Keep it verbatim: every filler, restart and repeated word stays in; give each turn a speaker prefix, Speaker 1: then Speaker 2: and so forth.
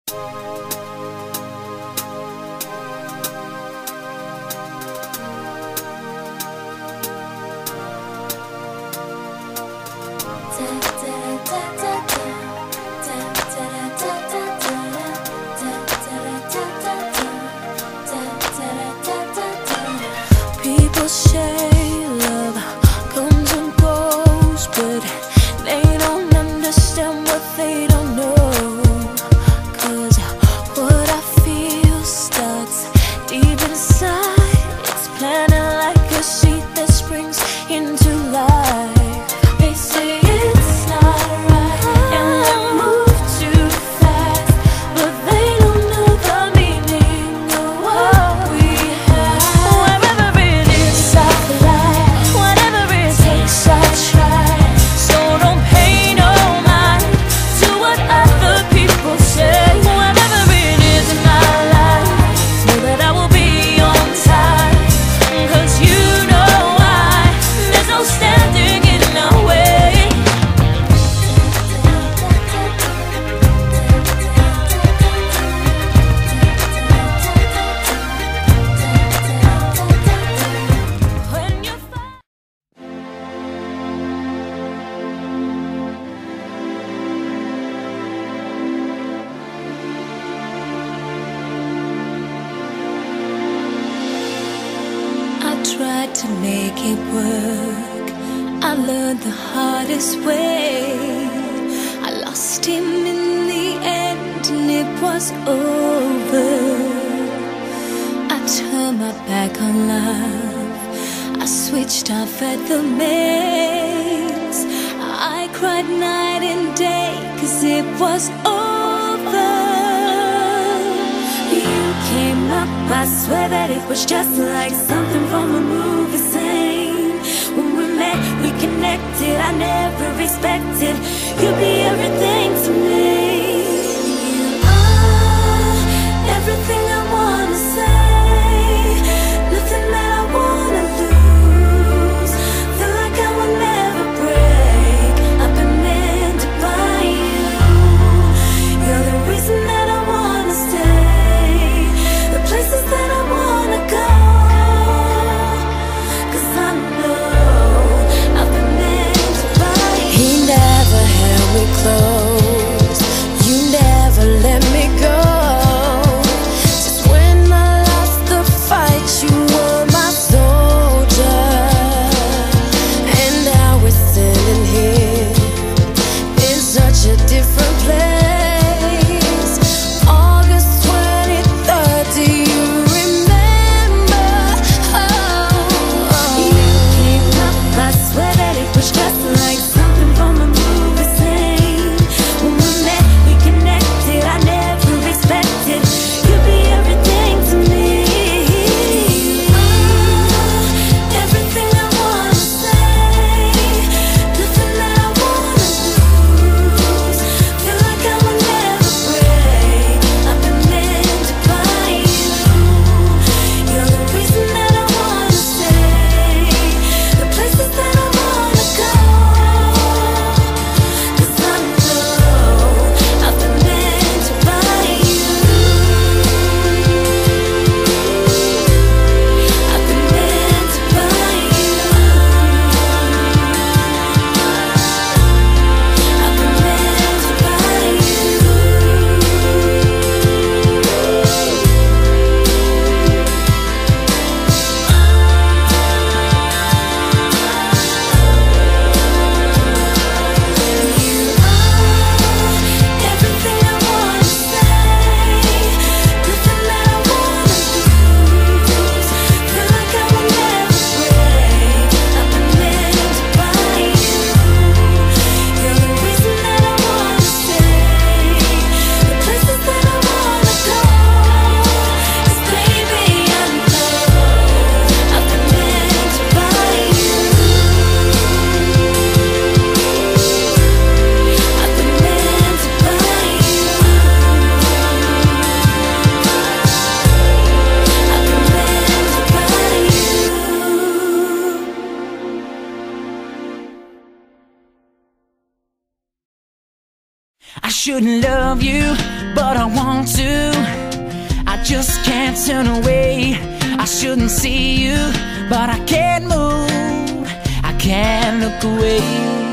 Speaker 1: People say love comes and goes, but they don't understand what they don't know. 'Cause what I feel starts deep inside. It's planted like a seed that springs into life. They say it's not right and we move too fast, but they don't know the meaning of what we have. Wherever it is I fly, whatever it takes I try. So don't pay no mind to what other people say. Whatever it is in my life, know that I will be on time. 'Cause you know why, there's no standing in our way. When you find I tried to make it work, I learned the hardest way. I lost him in the end and it was over. I turned my back on love, I switched off at the maze. I cried night and day 'cause it was over. You came up, I swear that it was just like something from a movie scene. When we met, we connected, I never expected you'd be everything to me. You are everything I wanna say, nothing that I wanna lose. Feel like I will never break, I've been meant by you. You're the reason that I wanna stay, the places that I wanna go. 'Cause I know I've been meant by you. He never held me close, you never let me go. Just when I lost the fight, you were my soldier. And now we're standing here in such a different place. August twenty-third, do you remember? Oh, you came up, I swear that it was just like something from a movie scene. When we met, we connected, I never expected you'd be everything to me. Everything I wanna say, nothing that I wanna lose. Feel like I will never break, I've been meant by you. You're the reason that I wanna stay, the places that I wanna go. 'Cause I know I've been meant by you. I've been meant by you. I've been meant by you. You are everything I wanna say, nothing that I wanna lose. Feel like I will never break, I've been meant by you. You're the reason that I wanna stay, the places that I wanna go. 'Cause baby, I know I've been meant by you. I've been meant by you. I've been meant by you.
Speaker 2: I shouldn't love you but I want to. I just can't turn away. I shouldn't see you, but I can't move. I can't look away.